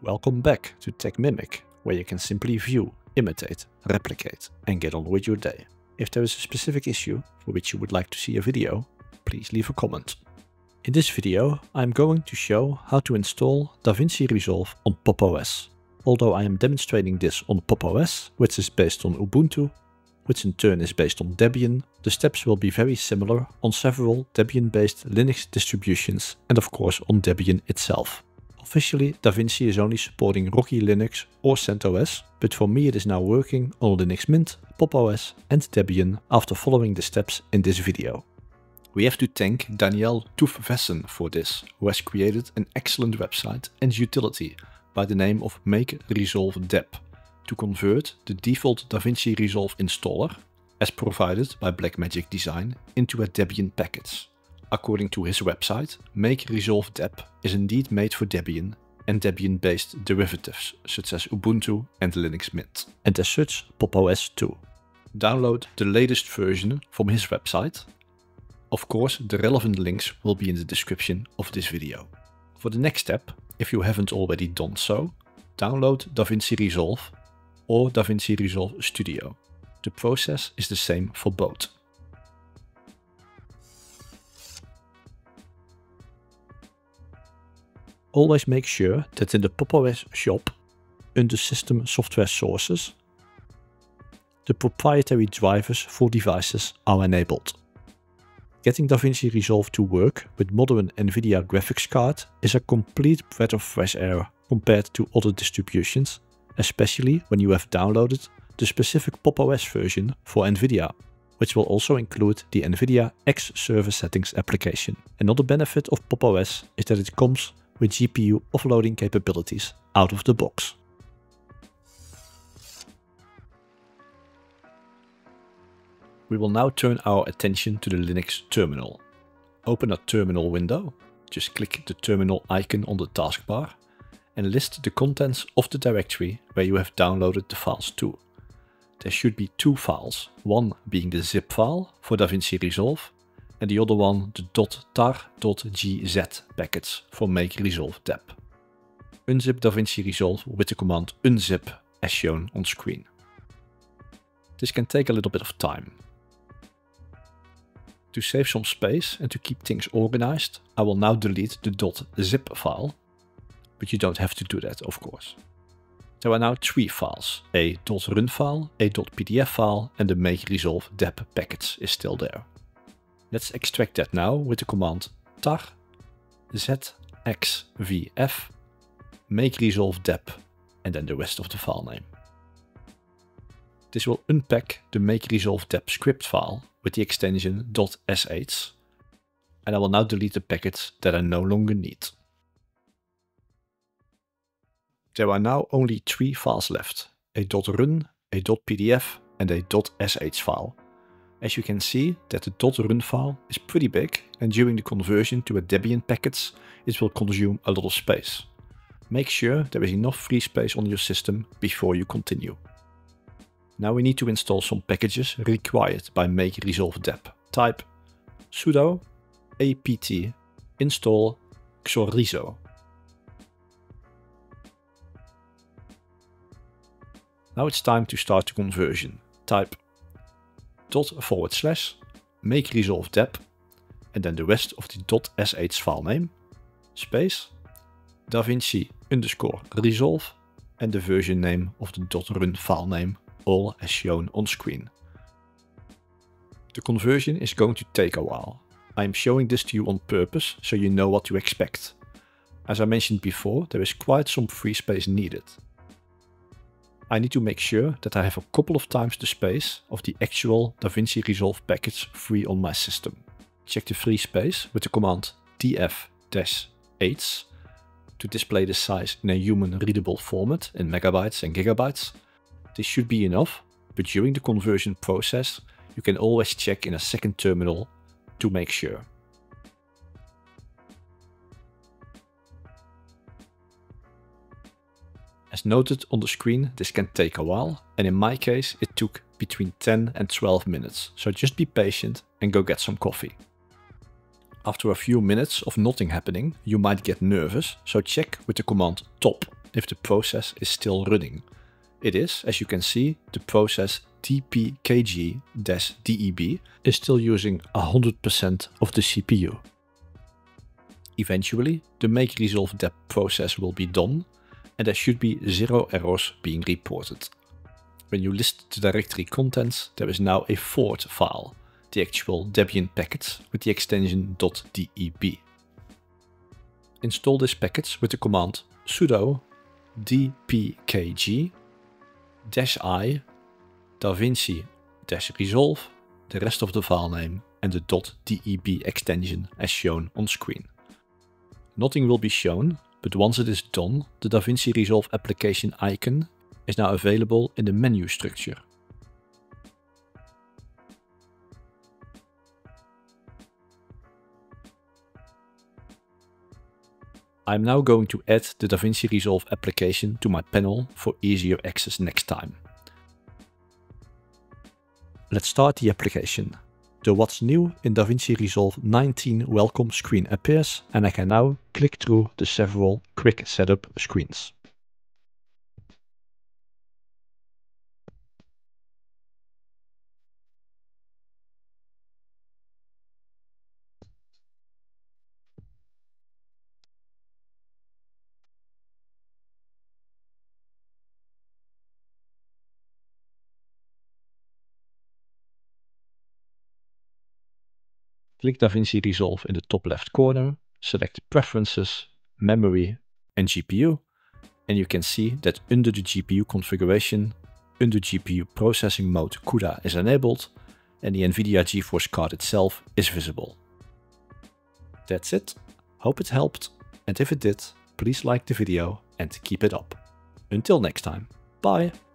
Welcome back to TECHMIMIC, where you can simply view, imitate, replicate and get on with your day. If there is a specific issue for which you would like to see a video, please leave a comment. In this video I am going to show how to install DaVinci Resolve on popos. Although I am demonstrating this on popos, which is based on Ubuntu, which in turn is based on Debian, the steps will be very similar on several Debian-based Linux distributions and of course on Debian itself. Officially, DaVinci is only supporting Rocky Linux or CentOS, but for me it is now working on Linux Mint, popos and Debian after following the steps in this video. We have to thank Daniel Toefvessen for this, who has created an excellent website and utility by the name of MakeResolveDeb to convert the default DaVinci Resolve installer, as provided by Blackmagic Design, into a Debian package. According to his website, MakeResolveDeb is indeed made for Debian and Debian-based derivatives such as Ubuntu and Linux Mint, and as such popos too. Download the latest version from his website. Of course, the relevant links will be in the description of this video. For the next step, if you haven't already done so, download DaVinci Resolve or DaVinci Resolve Studio. The process is the same for both. Always make sure that in the popos shop, under System Software Sources, the proprietary drivers for devices are enabled. Getting DaVinci Resolve to work with modern NVIDIA graphics card is a complete breath of fresh air compared to other distributions, especially when you have downloaded the specific popos version for NVIDIA, which will also include the NVIDIA X Server Settings application. Another benefit of popos is that it comes with GPU offloading capabilities out of the box. We will now turn our attention to the Linux terminal. Open a terminal window, just click the terminal icon on the taskbar and list the contents of the directory where you have downloaded the files to. There should be two files, one being the zip file for DaVinci Resolve and the other one the .tar.gz package for MakeResolveDeb. Unzip DaVinci Resolve with the command unzip as shown on screen. This can take a little bit of time. To save some space and to keep things organized, I will now delete the .zip file, but you don't have to do that, of course. There are now three files, a .run file, a .pdf file and the MakeResolveDeb package is still there. Let's extract that now with the command tar zxvf MakeResolveDeb and then the rest of the file name. This will unpack the MakeResolveDeb script file with the extension .sh, and I will now delete the packets that I no longer need. There are now only three files left, a .run, a .pdf and a .sh file. As you can see that the .run file is pretty big and during the conversion to a Debian package it will consume a lot of space. Make sure there is enough free space on your system before you continue. Now we need to install some packages required by MakeResolveDeb. Type sudo apt install xorizo. Now it's time to start the conversion. Type /MakeResolveDeb and then the rest of the .sh file name, space, DaVinci_Resolve and the version name of the .run file name, all as shown on screen. The conversion is going to take a while. I am showing this to you on purpose so you know what to expect. As I mentioned before, there is quite some free space needed. I need to make sure that I have a couple of times the space of the actual DaVinci Resolve package free on my system. Check the free space with the command df-h to display the size in a human readable format in megabytes and gigabytes. This should be enough, but during the conversion process you can always check in a second terminal to make sure. As noted on the screen, this can take a while, and in my case it took between 10 and 12 minutes, so just be patient and go get some coffee. After a few minutes of nothing happening, you might get nervous, so check with the command top if the process is still running. It is, as you can see, the process tpkg-deb is still using 100% of the CPU. Eventually, the MakeResolveDeb process will be done, and there should be 0 errors being reported. When you list the directory contents, there is now a fourth file, the actual Debian package with the extension .deb. Install this package with the command sudo dpkg-i davinci-resolve, the rest of the file name and the .deb extension as shown on screen. Nothing will be shown, but once it is done, the DaVinci Resolve application icon is now available in the menu structure. I'm now going to add the DaVinci Resolve application to my panel for easier access next time. Let's start the application. The What's New in DaVinci Resolve 19 welcome screen appears, and I can now click through the several quick setup screens. Click DaVinci Resolve in the top left corner, select Preferences, Memory and GPU, and you can see that under the GPU configuration, under GPU processing mode CUDA is enabled and the NVIDIA GeForce card itself is visible. That's it. Hope it helped, and if it did, please like the video and keep it up. Until next time, bye!